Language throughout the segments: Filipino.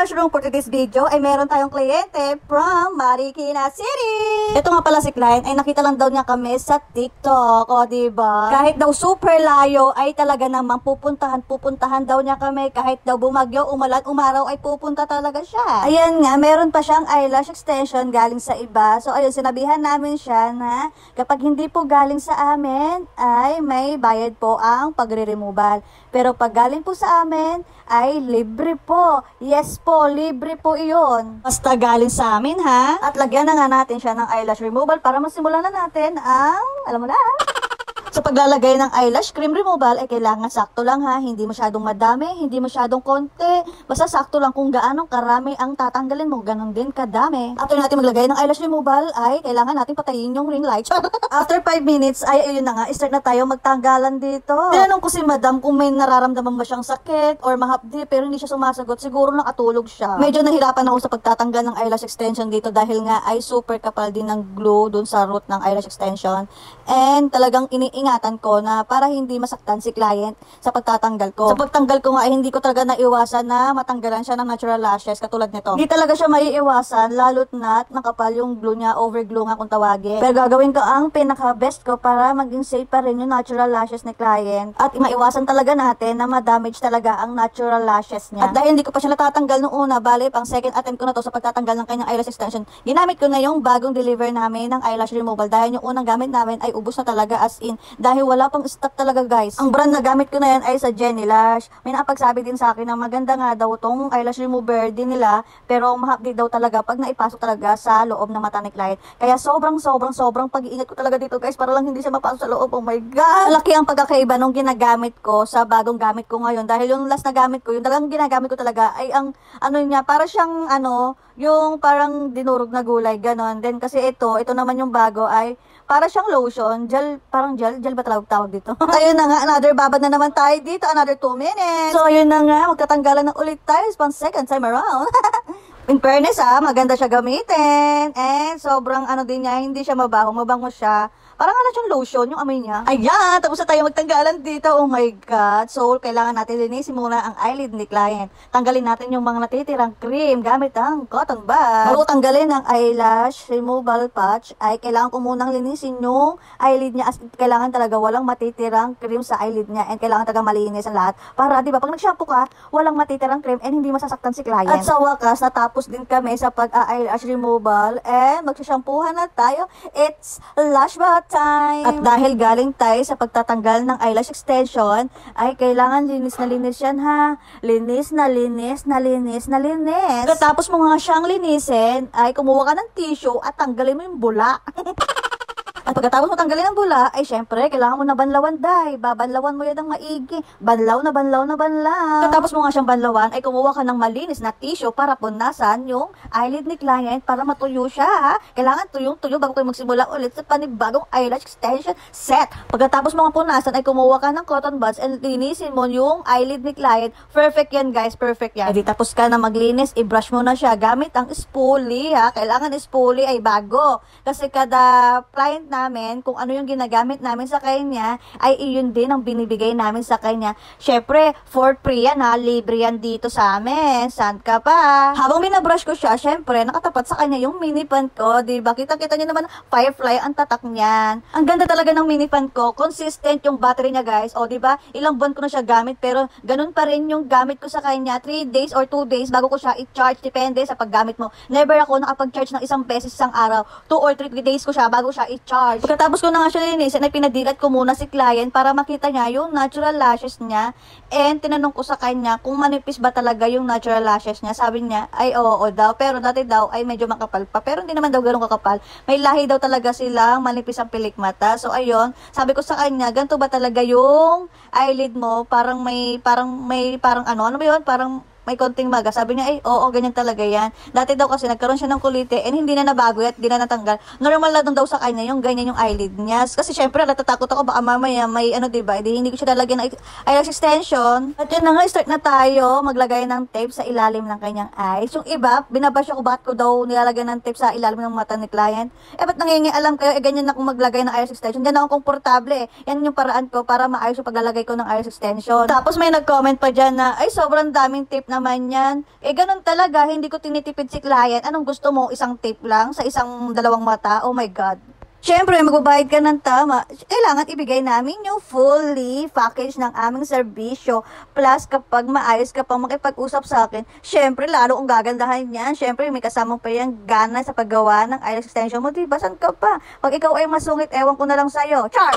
eyelash room for today's video ay meron tayong kliyente from Marikina City. Ito nga pala si client ay nakita lang daw niya kami sa TikTok. O diba? Kahit daw super layo ay talaga namang pupuntahan daw niya kami. Kahit daw bumagyo, umulan, umaraw ay pupunta talaga siya. Ayan nga, meron pa siyang eyelash extension galing sa iba. So ayun, sinabihan namin siya na kapag hindi po galing sa amin ay may bayad po ang pagre-removal. Pero pag galing po sa amin ay libre po. Yes po, libre po iyon. Basta galing sa amin ha. At lagyan na nga natin siya ng eyelash removal para masimulan na natin ang, alam mo na, sa paglalagay ng eyelash cream removal ay kailangan sakto lang ha, hindi masyadong madami, hindi masyadong konti, basta sakto lang kung gaano karami ang tatanggalin mo, ganon din kadami. After natin maglagay ng eyelash removal ay kailangan natin patayin yung ring light. After 5 minutes ay ayun na nga, start na tayo magtanggalan dito. Tinanong ko si madam kung may nararamdaman ba siyang sakit or mahapdi pero hindi siya sumasagot, siguro nakatulog siya. Medyo nahirapan ako sa pagtatanggal ng eyelash extension dito dahil nga ay super kapal din ng glue dun sa root ng eyelash extension and talagang ingatan ko na para hindi masaktan si client sa pagtatanggal ko. Sa pagtanggal ko nga ay hindi ko talaga naiwasan na matanggalan siya ng natural lashes katulad nito. Hindi talaga siya maiiwasan lalo't na't nakapal yung glue niya, over glue nga kung tawagin. Pero gagawin ko ang pinaka best ko para maging safe pa rin yung natural lashes ni client at maiwasan talaga natin na ma-damage talaga ang natural lashes niya. At dahil hindi ko pa siya natatanggal nung una, bali pang second attempt ko na to sa pagtatanggal ng kanyang eyelash extension, ginamit ko na yung bagong deliver namin ng eyelash removal dahil yung unang gamit namin ay ubos na talaga as in dahil wala pang stock talaga guys. Ang brand na gamit ko na yan ay sa Jenny Lash. May nakapagsabi din sa akin na maganda nga daw tong eyelash remover din nila pero mahapdi daw talaga pag naipasok talaga sa loob ng mata ni client. Kaya sobrang pag-iingat ko talaga dito guys para lang hindi siya mapasok sa loob. Oh my god! Malaki ang pagkakaiba nung ginagamit ko sa bagong gamit ko ngayon dahil yung last na gamit ko, yung talagang ginagamit ko talaga ay ang ano niya, para siyang ano, yung parang dinurog na gulay, ganon. Then kasi ito naman yung bago ay para siyang lotion, gel, parang gel ba tawag dito? Ayun na nga, another babad na naman tayo dito, another 2 minutes. So ayun na nga, magtatanggalan na ulit tayo pang second time around. In fairness maganda siya gamitin. And sobrang ano din niya, hindi siya mabango siya. Parang ano siyang lotion, yung amoy niya. Ayan, tapos na tayo magtanggalan dito. Oh my god. So, kailangan natin linisin muna ang eyelid ni client. Tanggalin natin yung mga natitirang cream gamit ang cotton bud. Bago tanggalin ang eyelash removal patch, ay kailangan ko munang linisin yung eyelid niya. As kailangan talaga walang matitirang cream sa eyelid niya. And kailangan talaga malinis ang lahat. Para, di ba, pag nag-shampoo ka, walang matitirang cream and hindi masasaktan si client. At sa wakas, natapos din kami sa pag-eyelash removal. And magsashampoohan na tayo. It's lash bath time. At dahil galing tayo sa pagtatanggal ng eyelash extension, ay kailangan linis na linis yan ha. Linis na linis. Tapos mo nga siyang linisin, ay kumuha ka ng tissue at tanggalin mo yung bula. At pagkatapos mo tanggalin ang bula, ay syempre, kailangan mo na banlawan, day. Babanlawan mo yan ng maigi. Banlaw na banlaw. Pagkatapos mo nga siyang banlawan, ay kumuha ka ng malinis na tissue para punasan yung eyelid ni client para matuyo siya, ha? Kailangan tuyong-tuyo bago kayo magsimula ulit sa panibagong eyelash extension set. Pagkatapos mo nga punasan, ay kumuha ka ng cotton buds and linisin mo yung eyelid ni client. Perfect yan, guys. Perfect yan. Edi tapos ka na maglinis, i-brush mo na siya gamit ang spoolie, ha? Kailangan spoolie ay bago. Kasi kada client namin, kung ano yung ginagamit namin sa kanya, ay iyon din ang binibigay namin sa kanya. Syempre, for free yan ha, libre yan dito sa amin. Saan ka pa? Habang binabrush ko siya, syempre, nakatapat sa kanya yung mini pan ko, diba? Kita-kita niyo naman, firefly ang tatak niyan. Ang ganda talaga ng mini pan ko, consistent yung battery niya guys, o diba? Ilang buwan ko na siya gamit, pero ganun pa rin yung gamit ko sa kanya, 3 days or 2 days bago ko siya i-charge, depende sa paggamit mo. Never ako nakapag-charge ng isang beses isang araw, 2 or 3 days ko siya bago siya i-charge. Pagkatapos ko na nga siya linisin, ay pinadilat ko muna si client para makita niya yung natural lashes niya. And tinanong ko sa kanya kung manipis ba talaga yung natural lashes niya. Sabi niya, ay oo daw. Pero dati daw ay medyo makapal pa. Pero hindi naman daw ganun kakapal. May lahi daw talaga silang manipis ang pilik mata. So ayun, sabi ko sa kanya, ganito ba talaga yung eyelid mo? Parang ano ba yun? Parang may konting maga. Sabi niya, ay, oo, ganyan talaga yan. Dati daw kasi nagkaroon siya ng kulite and hindi na nabago at hindi na natanggal. Normal lang daw sa kanya yung ganyan yung eyelid niya. Kasi syempre, natatakot ako baka mamaya may ano, diba? Hindi ko siya lalagyan ng eyelash extension. At yun na nga, start na tayo maglagay ng tape sa ilalim ng kanyang eyes. Yung iba, binabash ako bakit ko daw nilalagyan ng tape sa ilalim ng mata ni client. Ba't nangingialam kayo? Ganyan akong maglagay ng eyelash extension. Diyan ako komportable. Yan yung paraan ko para maayos yung paglalagay ko ng eyelash extension. Tapos may nag-comment pa dyan na, ay, sobrang daming tape naman yan. Ganun talaga, hindi ko tinitipid si client. Anong gusto mo? Isang tip lang sa isang dalawang mata? Oh my God. Siyempre, magbabayad ka ng tama, kailangan ibigay namin yung fully package ng aming serbisyo. Plus, kapag maayos ka pang makipag-usap sa akin, siyempre, lalo kong gagandahan yan. Siyempre, may kasamang pa yung gana sa paggawa ng eyelash extension mo. Diba, saan ka pa? Pag ikaw ay masungit, ewan ko na lang sa'yo. Char!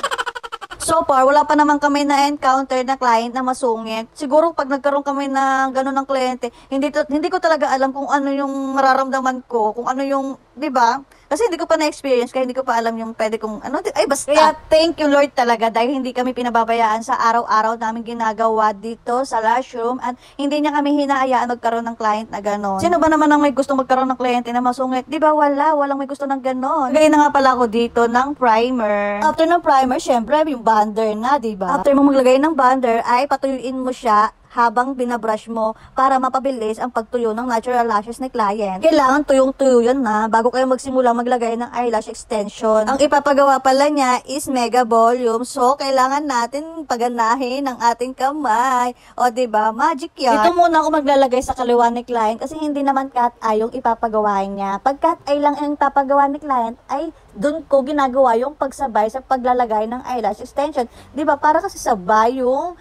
So far, wala pa naman kami na-encounter na client na masungit. Siguro pag nagkaroon kami ng gano'n ng kliyente, hindi ko talaga alam kung ano yung mararamdaman ko, kung ano yung, 'di ba? Kasi hindi ko pa na-experience, kaya hindi ko pa alam yung pwede kong, basta. Kaya thank you Lord talaga dahil hindi kami pinababayaan sa araw-araw namin ginagawa dito sa Lash Room at hindi niya kami hinahayaan magkaroon ng client na gano'n. Sino ba naman ang may gustong magkaroon ng kliyente na masungit? Di ba walang may gusto ng gano'n. Gaya na nga pala ako dito ng primer. After ng primer, syempre yung bonder na, di ba? After mo maglagay ng bonder, ay patuyuin mo siya habang binabrush mo para mapabilis ang pagtuyo ng natural lashes ni client. Kailangan tuyong-tuyo yan na bago kayo magsimula maglagay ng eyelash extension. Ang ipapagawa pala niya is mega volume. So, kailangan natin paganahin ang ating kamay. O, diba? Magic yan. Ito muna ako maglalagay sa kaliwa ni client kasi hindi naman cat eye yung ipapagawa niya. Pag cat eye lang ang ipapagawa ni client ay doon ko ginagawa yung pagsabay sa paglalagay ng eyelash extension. 'Di ba? Para kasi sabay yung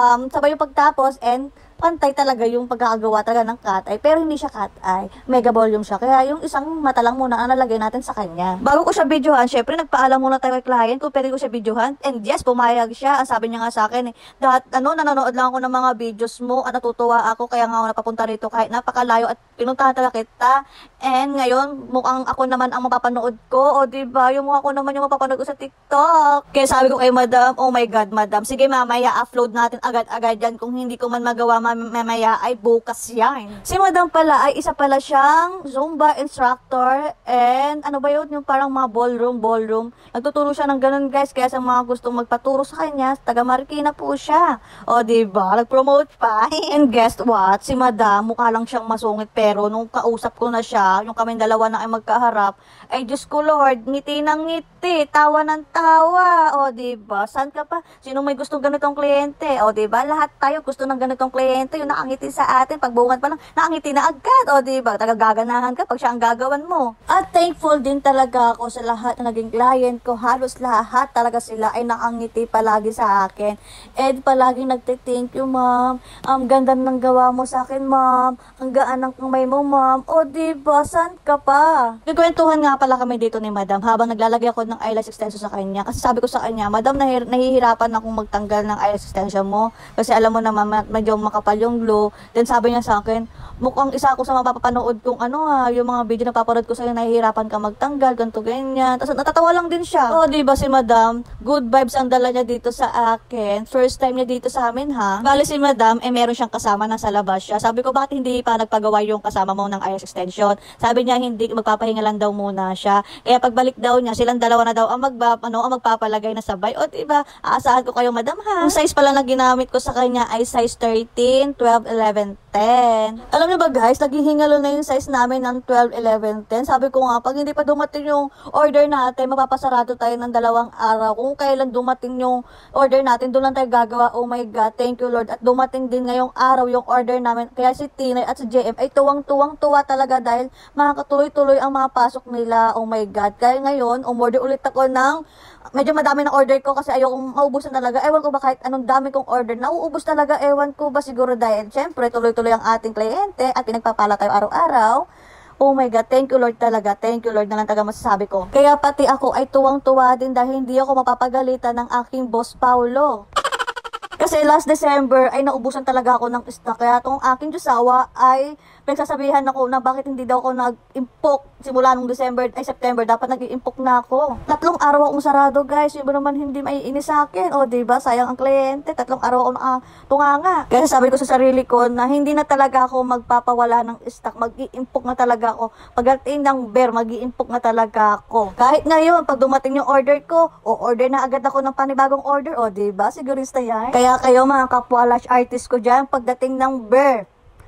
pagtapos and pantay talaga yung pagkakagawa talaga ng cat eye, pero hindi siya cat eye, mega volume siya, kaya yung isang mata lang muna ang nalagay natin sa kanya. Bago ko siya videohan, syempre nagpaalam muna tayo kay client kung pwede ko siya videohan, and yes, pumayag siya. Ang sabi niya nga sa akin nanonood lang ako ng mga videos mo at natutuwa ako, kaya nga ako napapunta rito kahit napakalayo at pinuntahan talaga kita, and ngayon mukhang ako naman ang mapapanood ko, o diba, yung mukha ko naman yung mapapanood ko sa TikTok. Kaya sabi ko kay madam, oh my God madam, sige mamaya upload natin agad-agad yan, kung hindi ko man magawa mamaya ay bukas yan. Si madam pala ay isa pala siyang Zumba instructor and ano ba yun, yung parang mga ballroom. Nagtuturo siya ng ganun guys, kaya sa mga gustong magpaturo sa kanya, taga Marikina po siya. O diba, nag-promote pa. And guess what, si madam mukha lang siyang masungit, pero nung kausap ko na siya, yung kaming dalawa na ay magkaharap, ay Diyos ko Lord, ngiti ng ngiti, tawa ng tawa. O diba, saan ka pa? Sino may gustong ganitong kliyente? O diba, lahat tayo gusto ng ganitong kliyente. Yung nakangiti sa atin, pagbungan pa lang, nakangiti na agad. O diba, tagagaganahan ka pag siya ang gagawan mo. At thankful din talaga ako sa lahat na naging client ko. Halos lahat talaga sila ay nakangiti palagi sa akin. And palagi nagte-thank you, ma'am. Ang ganda ng gawa mo sa akin, ma'am. Ang gaan ng kamay mo, ma'am. O diba, saan ka pa? Nagkwentuhan nga pala kami dito ni madam habang naglalagay ako ng eyelash extension sa kanya. Kasi sabi ko sa kanya, madam, nahihirapan akong magtanggal ng eyelash extension mo. Kasi alam mo naman, medyo makapal yung glue. Then sabi niya sa akin, mukhang isa ako sa mapapanood kung yung mga video na papanood ko sa'yo, nahihirapan ka magtanggal, ganito, ganyan. Tapos natatawa lang din siya. O, diba si madam, good vibes ang dala niya dito sa akin. First time niya dito sa amin, ha? Bali si madam, meron siyang kasama na sa labas siya. Sabi ko, bakit hindi pa nagpagawa yung kasama mo ng eyelash extension? Sabi niya, hindi, magpapahinga lang daw muna siya. Kaya pagbalik daw niya, silang dalawa na daw ang magpapalagay na sabay. O, diba, aasahan ko kayo, madam, ha? Ang size pala na ginamit ko sa kanya ay size 13, 12, 11, 10. Alam niyo ba guys, naghihingalo na yung size namin ng 12, 11, 10. Sabi ko nga, pag hindi pa dumating yung order natin, mapapasarado tayo ng 2 araw. Kung kailan dumating yung order natin, doon lang tayo gagawa. Oh my God, thank you Lord. At dumating din ngayong araw yung order namin. Kaya si Tinay at si JM ay tuwang-tuwa talaga dahil makakatuloy-tuloy ang mga pasok nila. Oh my God. Kaya ngayon, umorder ulit ako ng medyo madami ng order ko kasi ayokong maubusan talaga. Ewan ko ba kahit anong dami kong order, nauubos talaga. Ewan ko ba siguro dahil syempre tuloy-tuloy ang ating kliyente at pinagpapala tayo araw-araw. Oh my God, thank you Lord talaga. Thank you Lord na lang taga masasabi ko. Kaya pati ako ay tuwang-tuwa din dahil hindi ako mapapagalitan ng aking boss Paulo. Kasi last December ay naubusan talaga ako ng stock. Kaya itong aking jusawa ay pinagsasabihan ako na bakit hindi daw ako nag-impok simula nung September. Dapat nag-i-impok na ako. 3 araw akong sarado guys. Yung naman hindi maiinis sa akin. O diba, sayang ang kliyente. 3 araw ako nakatunganga. Kaya sabi ko sa sarili ko na hindi na talaga ako magpapawala ng stock. Mag-i-impok na talaga ako. Pagdating ng bear, mag-i-impok na talaga ako. Kahit ngayon, pag dumating yung order ko, order na agad ako ng panibagong order. O diba, sigurista yan. Kaya kayo mga kapwa lash artist ko dyan, pagdating ng bear,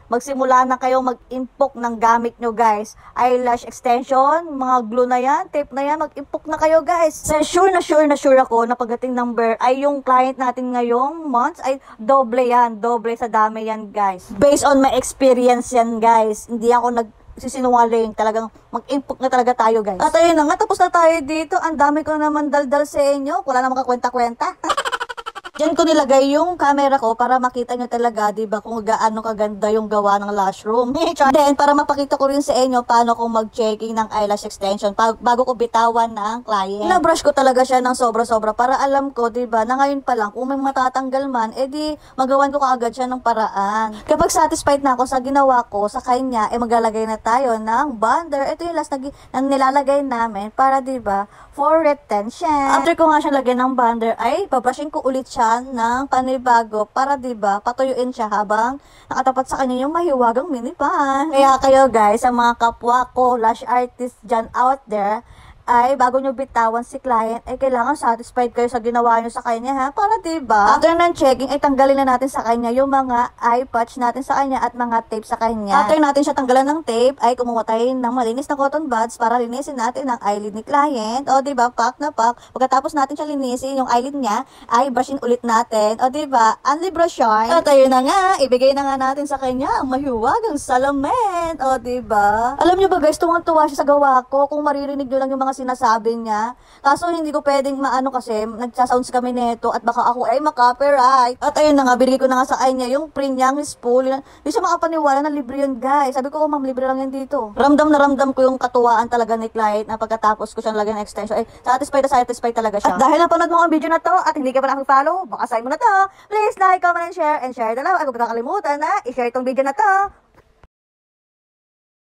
magsimula na kayong mag-impok ng gamit nyo guys. Eyelash extension, mga glue na yan, tape na yan, mag-impok na kayo guys. So, sure ako na pagdating ng birth ay yung client natin ngayong months ay doble yan, doble sa dami yan guys. Based on my experience yan guys, hindi ako sisinungaling, talagang mag-impok na talaga tayo guys. At ayun na nga, tapos na tayo dito. Ang dami ko naman daldal sa inyo, wala na makakwenta-kwenta. Diyan ko nilagay yung camera ko para makita nyo talaga, diba, kung gaano kaganda yung gawa ng lash room. Then, para mapakita ko rin sa inyo paano kung mag-checking ng eyelash extension bago ko bitawan ng client. Na-brush ko talaga siya ng sobra-sobra para alam ko, diba, na ngayon pa lang, kung may matatanggal man, edi magawan ko kaagad siya ng paraan. Kapag satisfied na ako sa ginawa ko sa kanya, maglalagay na tayo ng bonder. Ito yung last na nilalagay namin para, diba, for retention. After ko nga siya lagyan ng bonder, ay babrushing ko ulit siya ng panibago para diba patuyuin siya habang nakatapat sa kanya yung mahiwagang mini pan. Kaya kayo guys, sa mga kapwa ko lash artist dyan out there, ay bago nyo bitawan si client, ay kailangan satisfied kayo sa ginawa nyo sa kanya ha, para diba after ng checking ay tanggalin na natin sa kanya yung mga eye patch natin sa kanya at mga tape sa kanya. After natin siya tanggalan ng tape ay kumuha tayo ng malinis na cotton buds para linisin natin ang eyelid ni client. O diba, pack na pack. Pagkatapos natin siya linisin yung eyelid niya, ay brushin ulit natin. O diba, only brush yarn. At ayun na nga, ibigay na nga natin sa kanya ang mahiwagang salamin. O diba, alam nyo ba guys, tuwang-tuwa siya sa gawa ko kung maririnig nyo lang yung mga sinasabi niya. Kaso hindi ko pwedeng maano kasi nagsasounds kami neto at baka ako ay makapiright. At ayun na nga, binigay ko na nga sa kanya yung print niya, Miss Pool. Hindi siya makapaniwala na libre yun guys. Sabi ko, oh, ma'am, libre lang yan dito. Ramdam na ramdam ko yung katuwaan talaga ni client na pagkatapos ko siyang lagyan ng extension. Ay, satisfied talaga siya. At dahil napanood mo ang video na to at hindi ka pa nakapag-follow, baka sign mo na to. Please like, comment, and share the love. At huwag kakalimutan na i-share itong video na to